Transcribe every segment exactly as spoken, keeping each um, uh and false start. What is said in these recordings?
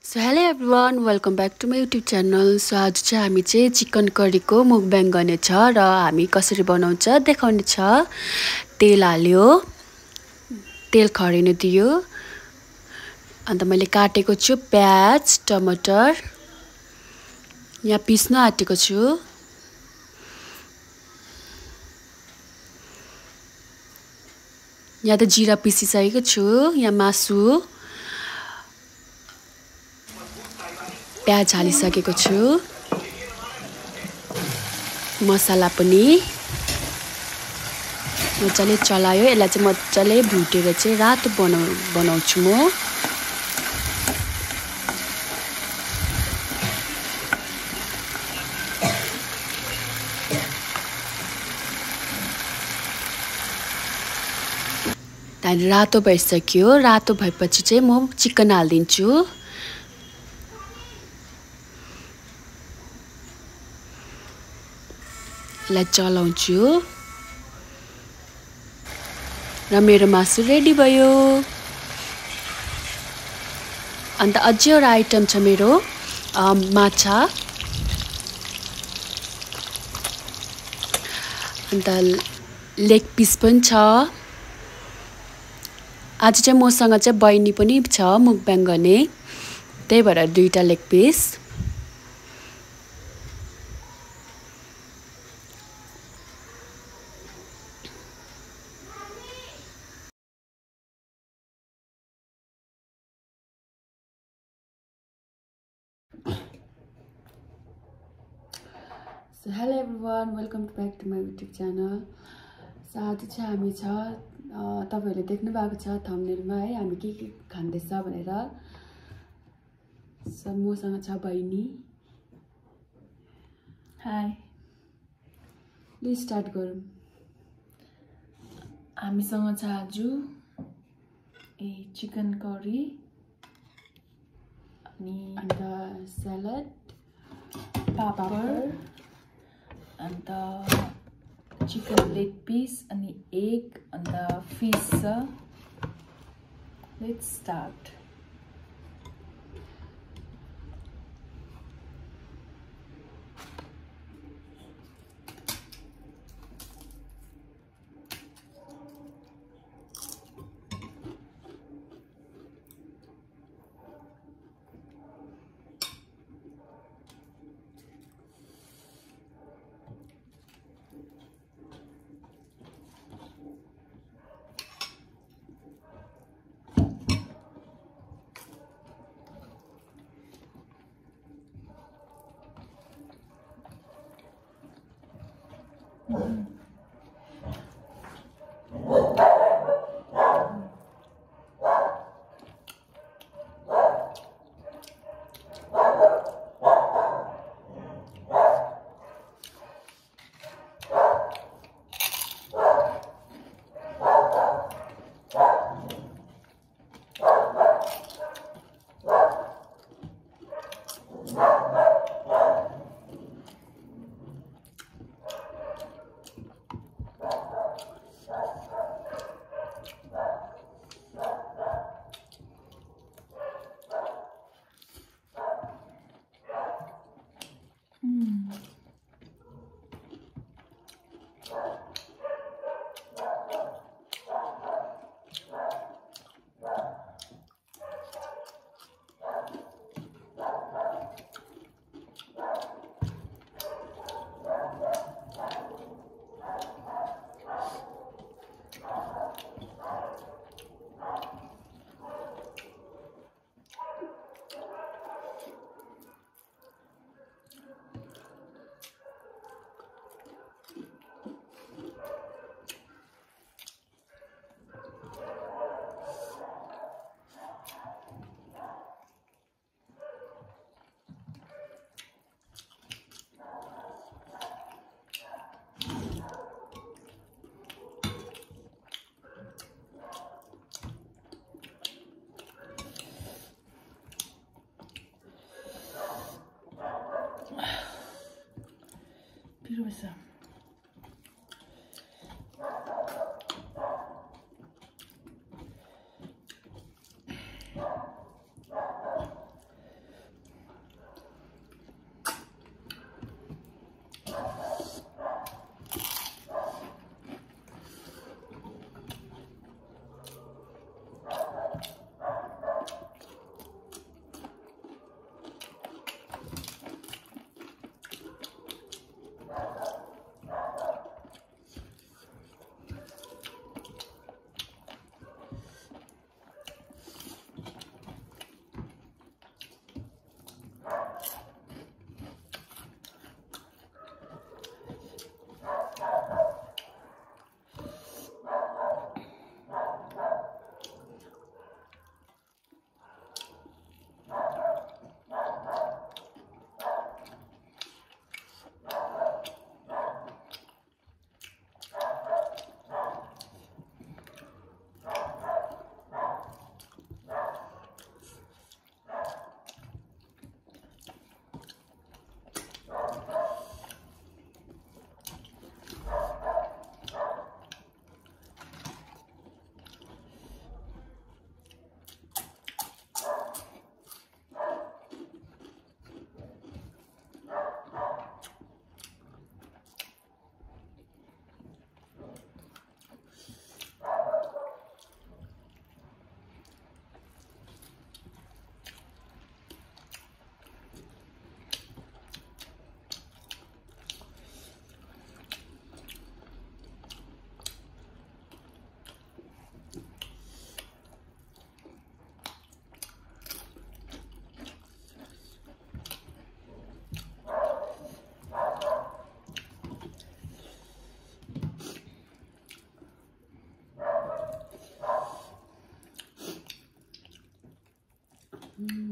So hello everyone, welcome back to my YouTube channel. So आज चाहिँ हामी चाहिँ चिकन करीको मुकब्याङ गर्ने छ र हामी कसरी बनाउँछ देखाउने छ। तेल हाल्यो, तेल खरिनु दियो, अन्त मैले काटेको छु प्याज, टमाटर, यहाँ पिस्न आटेको छु। यहाँ त जिरा पिसिसकेको छु, यहाँ मासु प्याज हालिसकेको छु, मसला पनि मजाले चलायो। यसलाई चाहिँ मजाले भुटेर चाहिँ रातो बनाउ बनाउँछु म। त्यहाँदेखि रातो भइसक्यो। रातो भएपछि चाहिँ म चिकन हालिदिन्छु। यसलाई चलाउँछु र मेरो मासु रेडी भयो। अन्त अझै एउटा आइटम छ मेरो माछा, अन्त लेग पिस पनि छ। आज चाहिँ मसँग चाहिँ बहिनी पनि छ मुकब्याङ गर्ने, त्यही भएर दुईटा leg piece. So hello everyone, welcome back to my YouTube channel. So आज चाहिँ हामी छ तपाईहरुले देख्नु भएको छ थम्बनेलमा है, हामी के के खाँदैछ भनेर। So मसँग छ बहिनी। हाय, ल स्टार्ट गरौँ। हामीसँग छ आज ए चिकन करी अनि अन्त सलाद, पापड, अन्त चिकन लेग पिस अनि एग अन्त फिस छ। Let's start. Mm. Beautiful. Mm.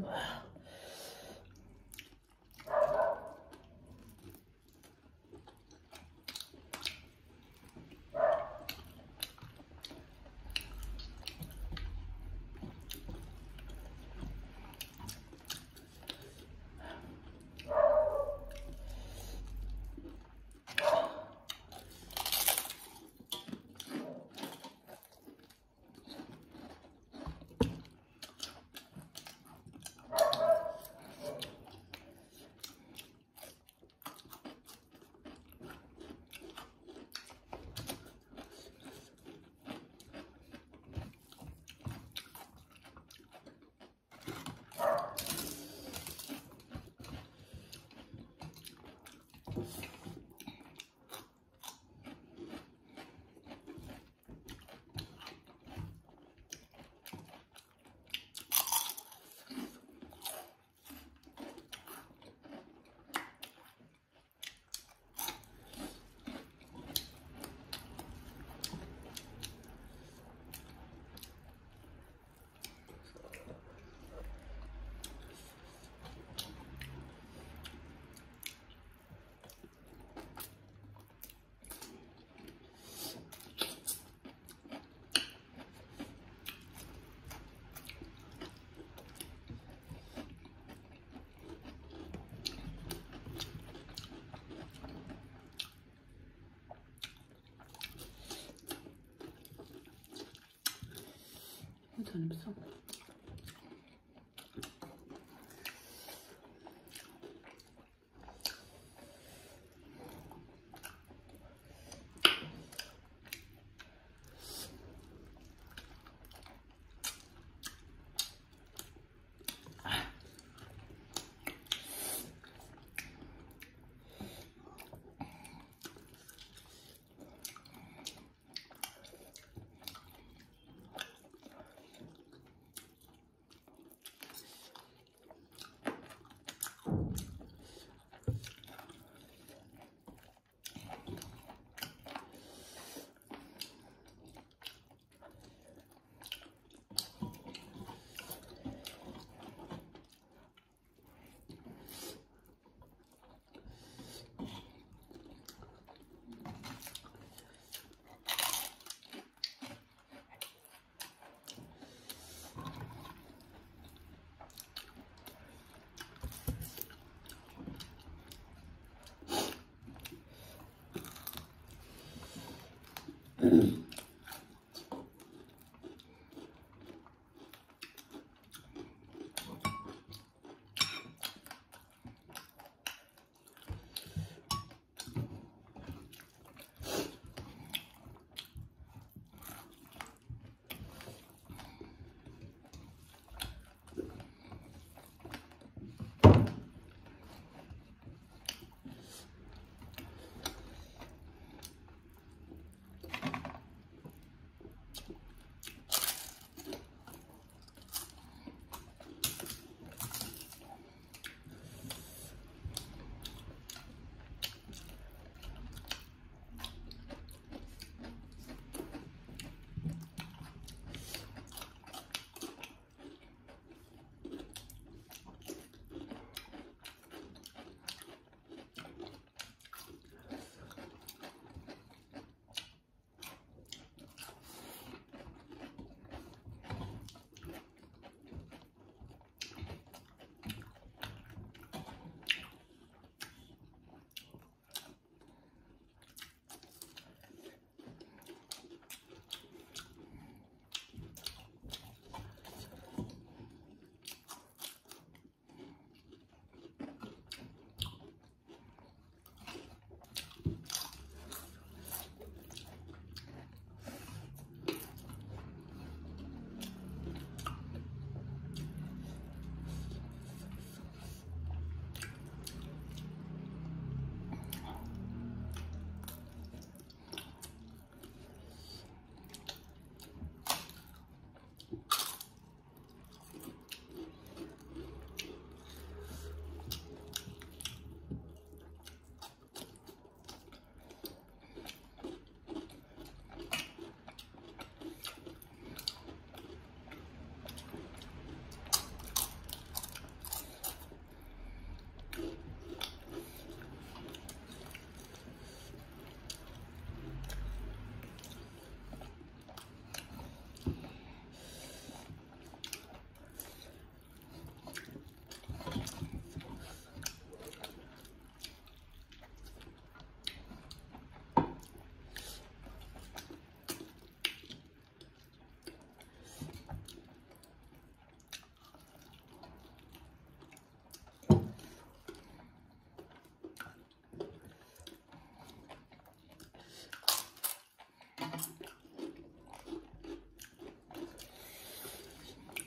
잘 없어.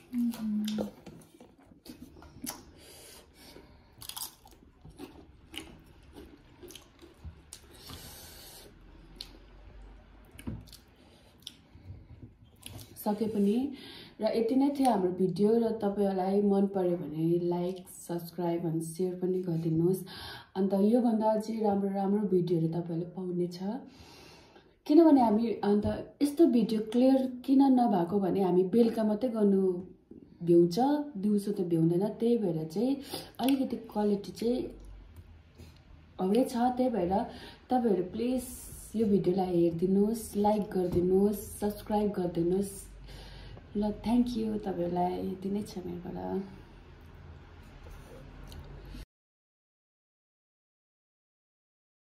सके पनि र यति नै थियो हाम्रो भिडियो र तपाईहरुलाई मन पर्यो भने लाइक सब्स्क्राइब अनि शेयर पनि गरिदिनुस् अन्त यो भन्दा अझै राम्रो राम्रो भिडियोहरु तपाईहरुले पाउने छ किनभने हामी अन्त यस्तो भिडियो क्लियर किन नभएको भने हामी बेलका मात्रै गर्नु भ्याउँछ दिउँसो त भ्याउँदैन त्यही भएर चाहिँ अलिकति क्वालिटी चाहिँ औरै छ त्यही भएर तपाईहरु प्लिज यो भिडियोलाई हेर्दिनुस् लाइक गरिदिनुस् सब्स्क्राइब गरिदिनुस् ल थ्यांक यू तपाईहरुलाई यति नै छ मेरोबाट